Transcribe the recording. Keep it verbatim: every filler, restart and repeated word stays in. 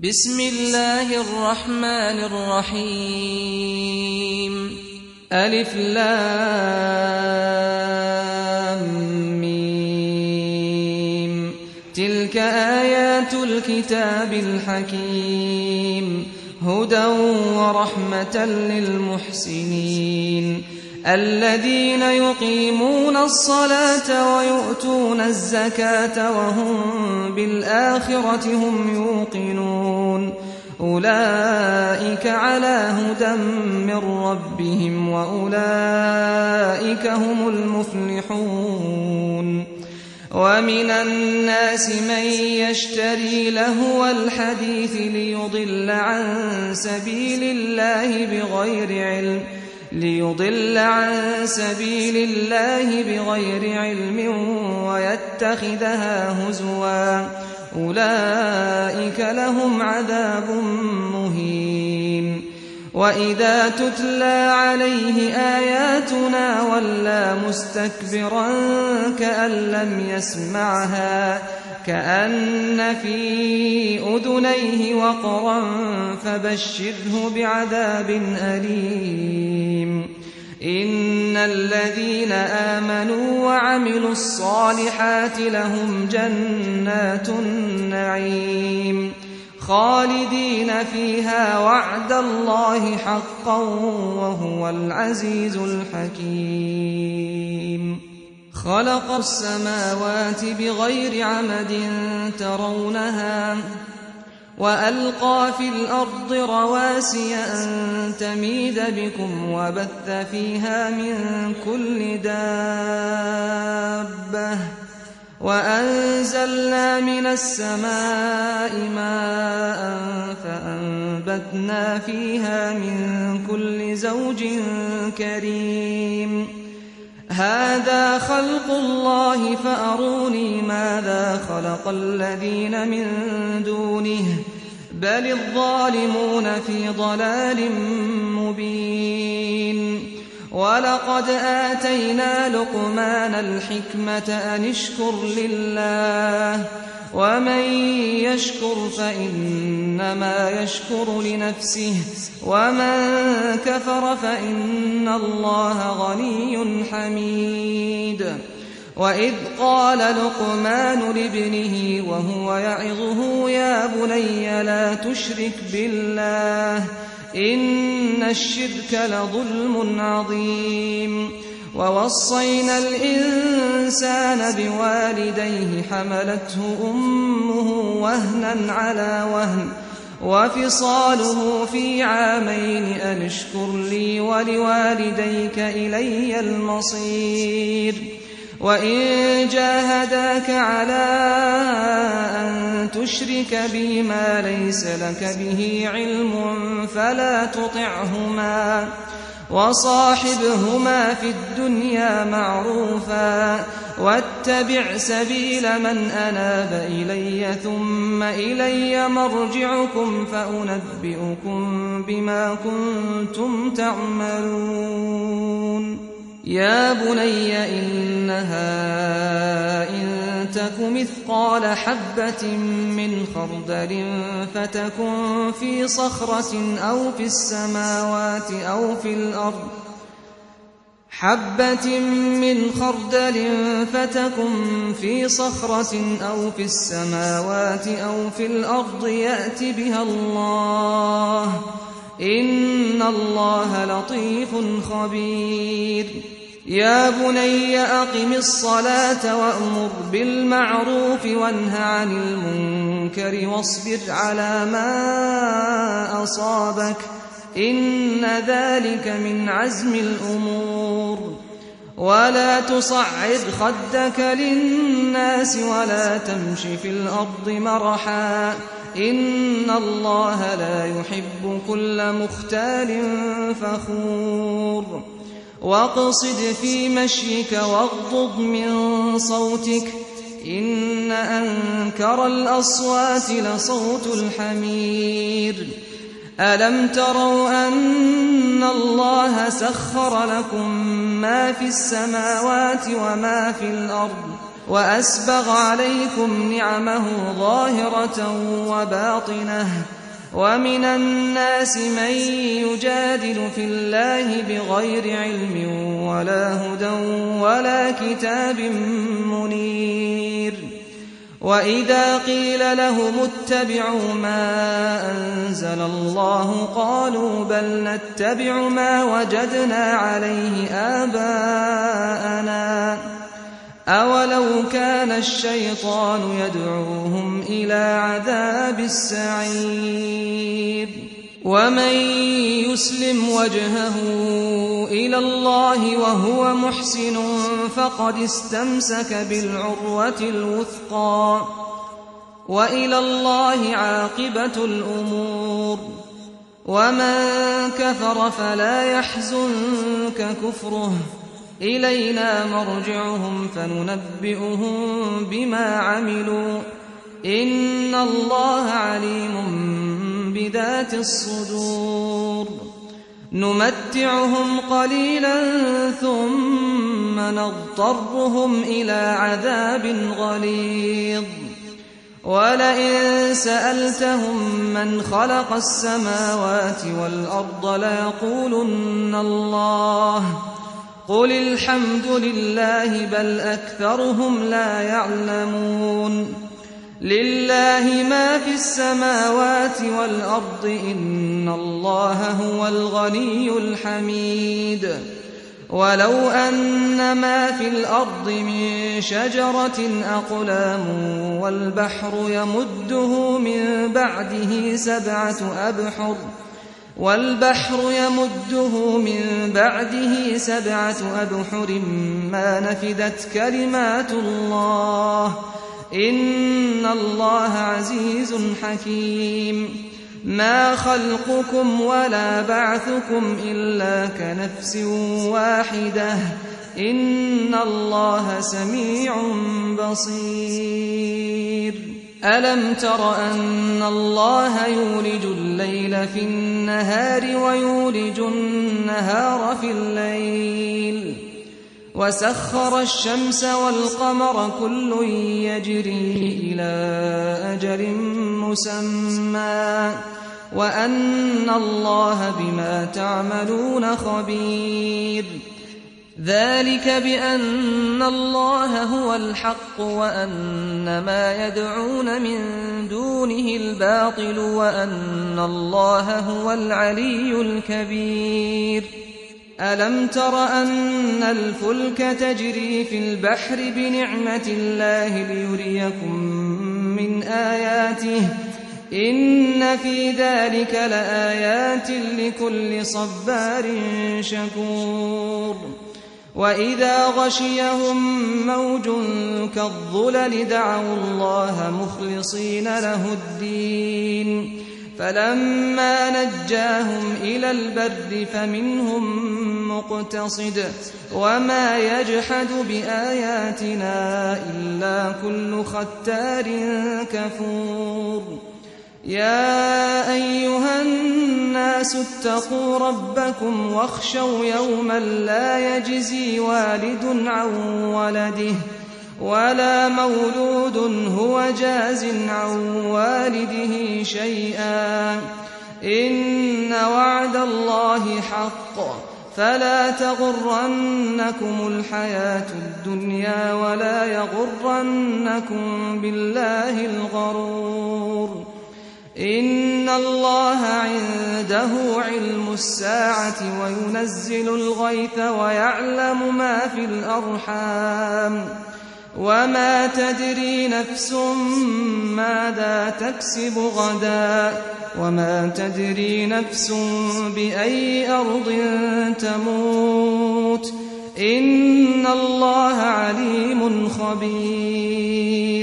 بسم الله الرحمن الرحيم ألف لام ميم تلك آيات الكتاب الحكيم هدى ورحمة للمحسنين الذين يقيمون الصلاة ويؤتون الزكاة وهم بالآخرة هم يوقنون أولئك على هدى من ربهم وأولئك هم المفلحون ومن الناس من يشتري لهو الحديث ليضل عن سبيل الله بغير علم ليضل عن سبيل الله بغير علم ويتخذها هزوا أولئك لهم عذاب مهين وإذا تتلى عليه آياتنا ولى مستكبرا كأن لم يسمعها كأن في أذنيه وقرا فبشره بعذاب أليم إن الذين آمنوا وعملوا الصالحات لهم جنات النعيم خالدين فيها وعد الله حقا وهو العزيز الحكيم خلق السماوات بغير عمد ترونها وألقى في الأرض رواسي أن تميد بكم وبث فيها من كل دابة وأنزلنا من السماء ماء فأنبتنا فيها من كل زوج كريم هذا خلق الله فأروني ماذا خلق الذين من دونه بل الظالمون في ضلال مبين ولقد آتينا لقمان الحكمة أن اشكر لله ومن يشكر فإنما يشكر لنفسه ومن كفر فإن الله غني حميد وإذ قال لقمان لابنه وهو يعظه يا بني لا تشرك بالله إن الشرك لظلم عظيم ووصينا الإنسان بوالديه حملته أمه وهنا على وهن وفصاله في عامين أن اشكر لي ولوالديك إلي المصير وإن جاهداك على أن تشرك بي ما ليس لك به علم فلا تطعهما وصاحبهما في الدنيا معروفا واتبع سبيل من أناب إلي ثم إلي مرجعكم فأنبئكم بما كنتم تعملون يا بني إنها إن تك مثقال حبة من خردل فتكن في صخرة أو في السماوات أو في الأرض حبة من خردل فتكن في صخرة أو في السماوات أو في الأرض يأت بها الله إن الله لطيف خبير يا بني أقم الصلاة وأمر بالمعروف وانه عن المنكر واصبر على ما أصابك إن ذلك من عزم الأمور ولا تصعد خدك للناس ولا تمش في الأرض مرحا إن الله لا يحب كل مختال فخور واقصد في مشيك واغضض من صوتك إن أنكر الأصوات لصوت الحمير ألم تروا أن الله سخر لكم ما في السماوات وما في الأرض وأسبغ عليكم نعمه ظاهرة وباطنة ومن الناس من يجادل في الله بغير علم ولا هدى ولا كتاب منير وإذا قيل لهم اتبعوا ما أنزل الله قالوا بل نتبع ما وجدنا عليه آباءنا أولو كان الشيطان يدعوهم إلى عذاب السعير ومن يسلم وجهه إلى الله وهو محسن فقد استمسك بالعروة الوثقى وإلى الله عاقبة الأمور ومن كفر فلا يحزنك كفره إلينا مرجعهم فننبئهم بما عملوا إن الله عليم بذات الصدور نمتعهم قليلا ثم نضطرهم إلى عذاب غليظ ولئن سألتهم من خلق السماوات والأرض ليقولن الله قل الحمد لله بل أكثرهم لا يعلمون لله ما في السماوات والأرض إن الله هو الغني الحميد ولو أن ما في الأرض من شجرة أقلام والبحر يمده من بعده سبعة أبحر والبحر يمده من بعده سبعة أبحر ما نفدت كلمات الله إن الله عزيز حكيم ما خلقكم ولا بعثكم إلا كنفس واحدة إن الله سميع بصير ألم تر أن الله يولج الليل في النهار ويولج النهار في الليل وسخر الشمس والقمر كل يجري إلى أجل مسمى وأن الله بما تعملون خبير ذلك بأن الله هو الحق وأن ما يدعون من دونه الباطل وأن الله هو العلي الكبير ألم تر أن الفلك تجري في البحر بنعمة الله ليريكم من آياته إن في ذلك لآيات لكل صبار شكور وإذا غشيهم موج كالظلل دعوا الله مخلصين له الدين فلما نجاهم إلى البر فمنهم مقتصد وما يجحد بآياتنا إلا كل ختار كفور يا أيها الناس اتقوا ربكم واخشوا يوما لا يجزي والد عن ولده ولا مولود هو جاز عن والده شيئا إن وعد الله حق فلا تغرنكم الحياة الدنيا ولا يغرنكم بالله الغرور إن الله عنده علم الساعة وينزل الغيث ويعلم ما في الأرحام وما تدري نفس ماذا تكسب غدا وما تدري نفس بأي أرض تموت إن الله عليم خبير